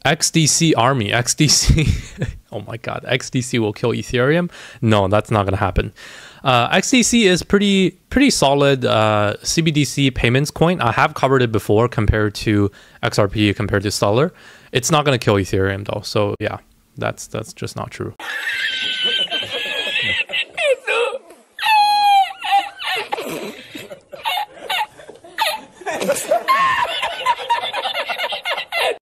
XDC army, XDC. Oh my God, XDC will kill Ethereum. No, that's not gonna happen. XDC is pretty solid CBDC payments coin. I have covered it before compared to XRP, compared to Stellar. It's not gonna kill Ethereum though. So yeah, that's just not true.